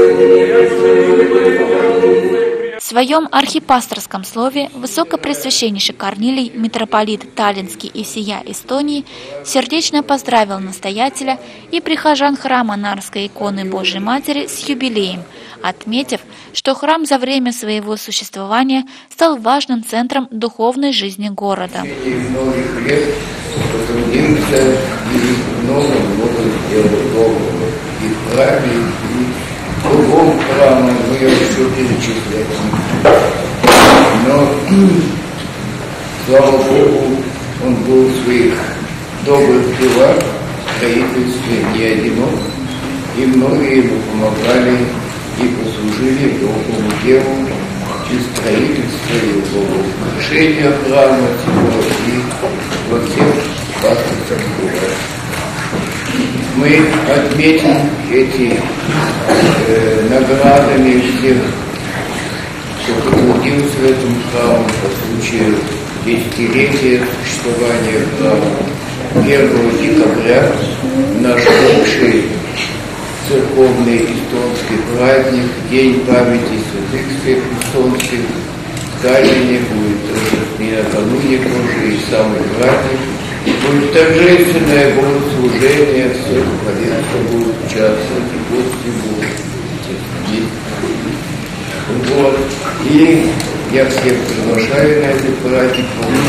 В своем архипасторском слове высокопреосвященнейший Корнилий, митрополит Таллинский и всея Эстонии, сердечно поздравил настоятеля и прихожан храма Нарской иконы Божией Матери с юбилеем, отметив, что храм за время своего существования стал важным центром духовной жизни города. Многих лет потрудился и много сделал и в храме, и в другом храме, мы его все перечислять. Но, слава Богу, он был в своих добрых делах, в строительстве не одинок, и многие ему помогали и послужили доброму делу, и строительство, и в украшении храма, и во всех пасторских делах. Мы отметим эти наградами всех, кто потрудился в этом храме по случаю десятилетия существования храма. 1 декабря наш общий церковный эстонский праздник, День памяти святых всех эстонских, в Таллине будет и накануне тоже, и самый праздник. Будет торжественное богослужение, все духовенство будет участвовать, и гости будут. Вот. И я всех приглашаю на этот праздник,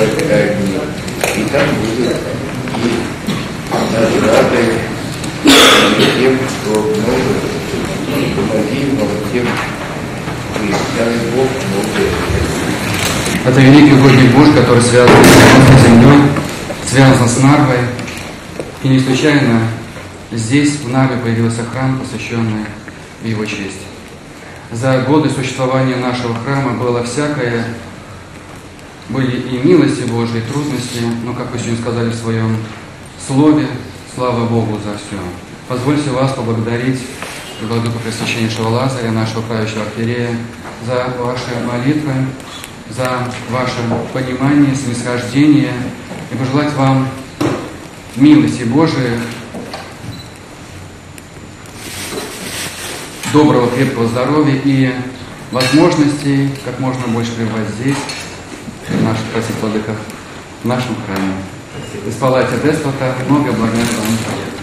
и там будут и награды тем, кто много помогли, тем, и дай Бог много. Это великий угодник Божий, который связан с землей, связан с Нарвой. И не случайно здесь, в Нарве, появился храм, посвященный в его честь. За годы существования нашего храма было всякое, были и милости Божьи, и трудности, но, как вы сегодня сказали в своем слове, слава Богу за все. Позвольте вас поблагодарить Владыку Пресвященнейшего Лазаря, нашего правящего архиерея, за ваши молитвы, за ваше понимание, снисхождение, и пожелать вам милости Божией, доброго, крепкого здоровья и возможностей как можно больше пребывать здесь, наш Спаситель Владыка, в нашем храме. Исполайте Деспота, много благодарен вам.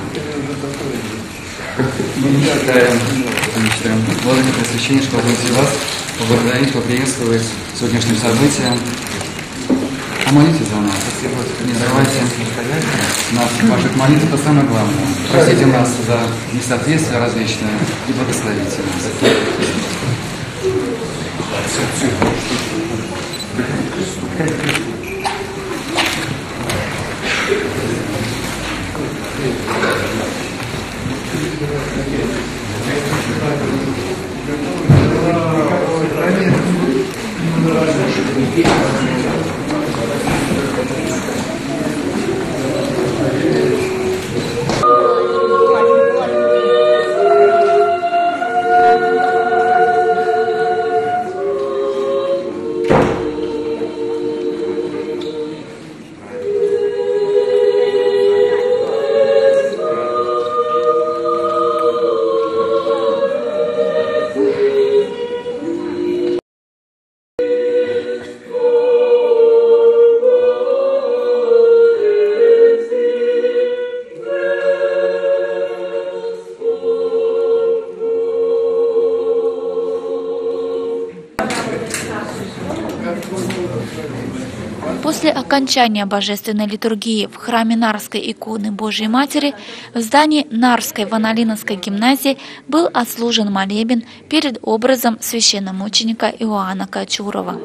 Мы мечтаем, Владыка Пресвященнейшего, позвольте вас поблагодарить, поприветствовать сегодняшним событием. Помолитесь за нас, не давайте нас, ваших молитв, это самое главное. Простите нас за несоответствие различное и благословите нас. После окончания божественной литургии в храме Нарской иконы Божией Матери в здании Нарской Ванолиновской гимназии был отслужен молебен перед образом священномученика Иоанна Кочурова.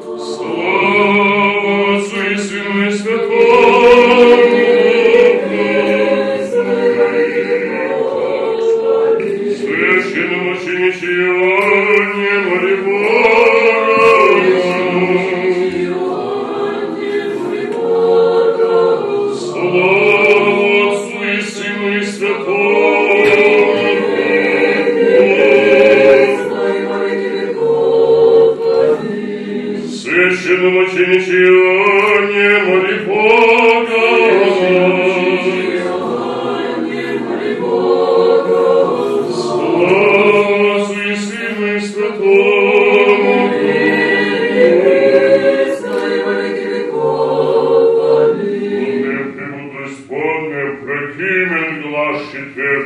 Святый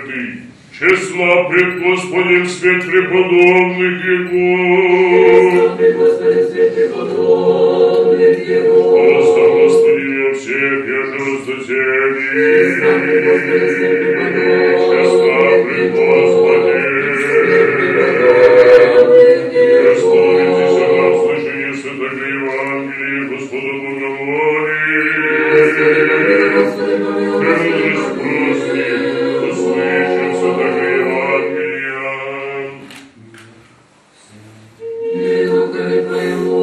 святый, числа пред Господем свет преподобных Его. Пред Господем свет преподобных Его. Спаса Господи во всех, яже воздатели. Числа пред Господем. Господитесь о нас, слышание святого Евангелия, Господу благоволит. Премудрость прости, услышим святого Евангелия. И духове Твоему.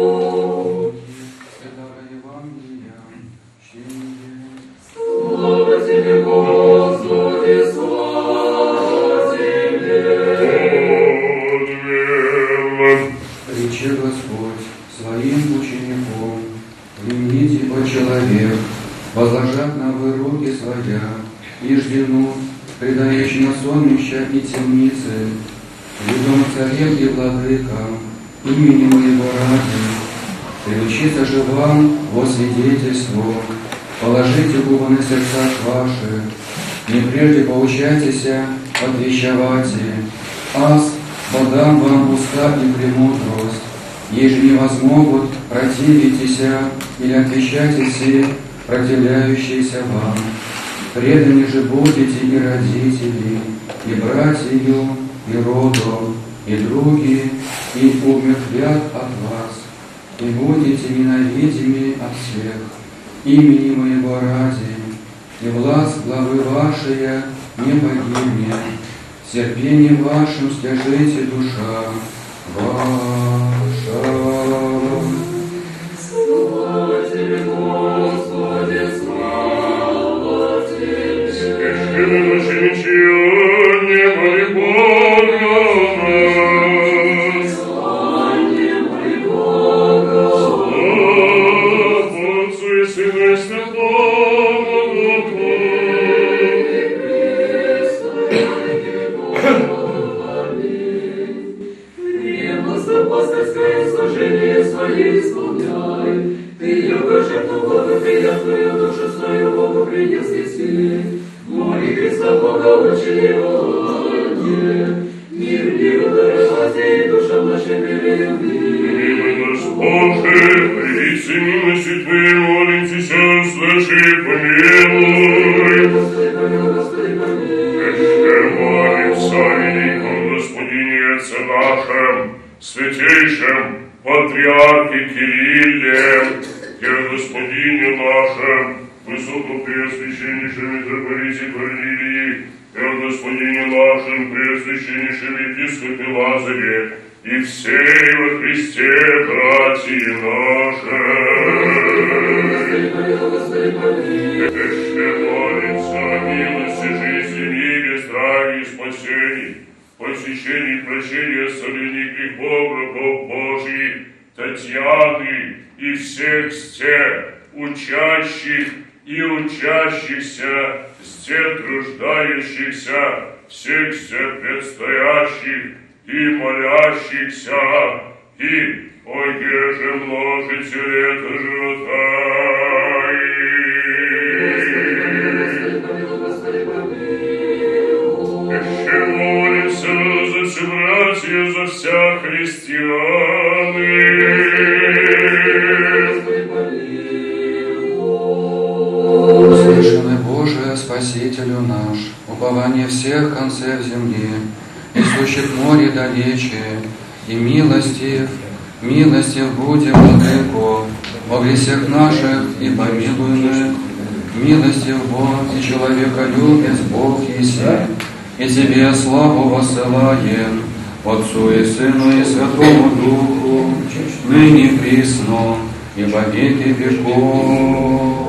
Святого Евангелия, чтение. Слава Тебе, Господи, слава Тебе. Рече Господь своим учеником, «Внимите, о человек, возложат на вы руки своя, и ждену, предающий на сонмища и темницы, ведом царем и владыкам, именем Моего ради, приучиться же вам во свидетельство, положите губы на сердца ваши, не прежде поучайтесь, отвещавайте, аз подам вам уста и премудрость, еже не возмогут противитесь или отвещайтесь противляющиеся вам. Преданы же будете и родители, и братью, и роду, и други, и умертвят от вас, и будете ненавидимы от всех, имени Моего ради, и власть главы вашей не погибнет. Терпением вашим стяжите душа ваша. Слава Тебе, Господи, слава Тебе. Священное наше мечение, моли Бога нас. Славьте, моли Бога. Слава Отцу и Сыну и Святому Духу. Апостольское служение свое исполняй, Ты его жертву благоприятную душу свою Богу принеси. Моли Христа Бога, учи Его ангел, мир не ударовать и душам нашим перелюби. Милый наш Боже, явиться милостью Твоей, молимся, слыши, помилуй. Господи, помилуй, Господи, помилуй. Еще молимся великом Господине Отце нашем, святейшем патриархе Кирилле, и Господине нашем, высокопреосвященнейшем митрополите Корнилии, и Господине нашем, преосвященнейшем епископе Лазаре, и всей во Христе братья наши. Еще молимся о милости, жизни, мире, здравии и спасении, посещении прощения солений грехов рабов Божьих, Татьяны и всех сте, учащих и учащихся, сте труждающихся, всех сте предстоящих и молящихся, и о еже множите лето живота. Еще молимся за все братья, за вся христианы. Услышанный Боже, Спасителю наш, упование всех концев земли, и сущих море далече, и милостив будем, Владыко, во грехах наших и помилуемых, милостив Бог и человеколюбец Бог еси, и Тебе славу воссылаем, Отцу и Сыну и Святому Духу, ныне присно и во веки веков.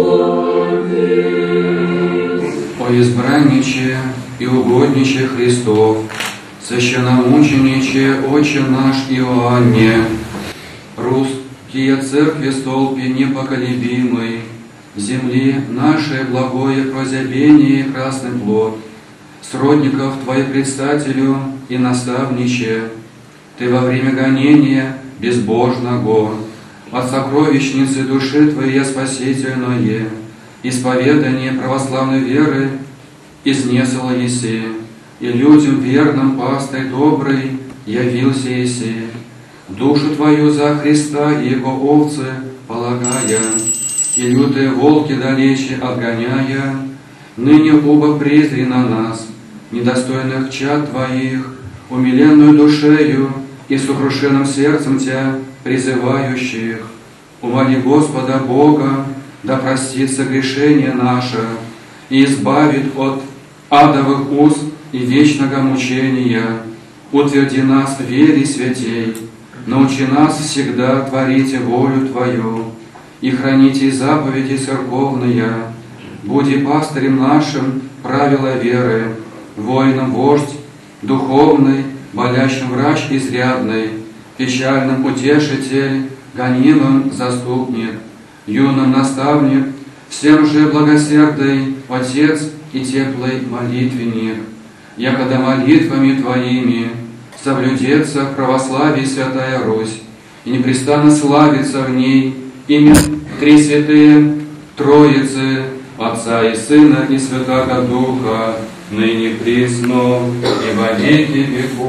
О избранниче и угодниче Христов, священномучениче Отче наш Иоанне, русские церкви столпе непоколебимый, земли нашей благое прозябение и красный плод, сродников Твоих предстателю и наставниче, Ты во время гонения безбожного, от сокровищницы души Твоей спасительное, исповедание православной веры изнесла еси, и людям верным пастырь добрый явился еси. Душу твою за Христа и его овцы полагая, и лютые волки далече отгоняя, ныне оба презри на нас, недостойных чад твоих, умиленную душею и сокрушенным сердцем тебя призывающих. Умоли Господа Бога, да простит согрешение наше и избавит от адовых уз и вечного мучения. Утверди нас в вере святей, научи нас всегда творить волю Твою и храните заповеди церковные. Буди пастырем нашим правила веры, воином вождь духовный, болящим врач изрядный, печальным утешитель, гонимым заступник, юным наставник, всем же благосердный Отец и теплый молитвенник. Якогда молитвами Твоими соблюдется в православии Святая Русь, и непрестанно славится в ней имя Три Святые Троицы, Отца и Сына и Святаго Духа, ныне присно и во веки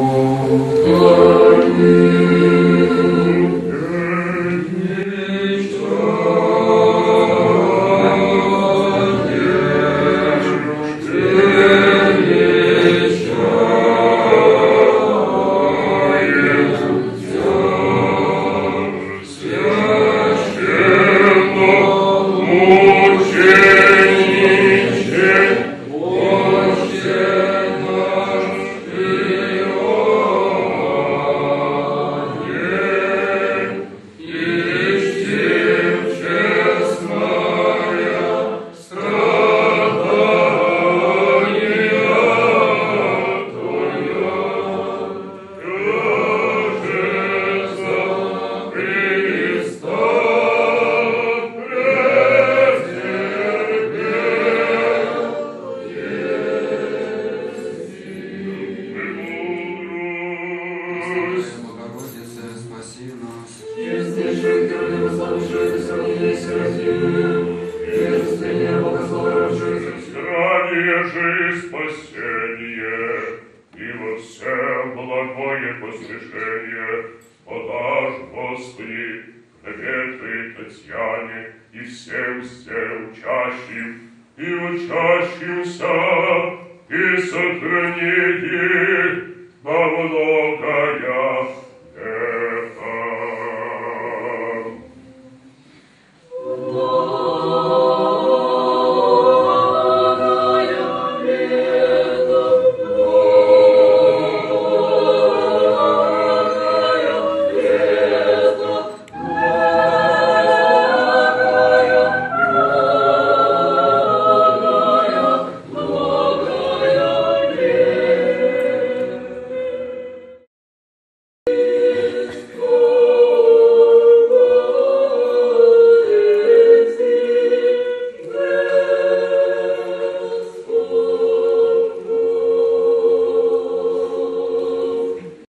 веков. И сохрани их во много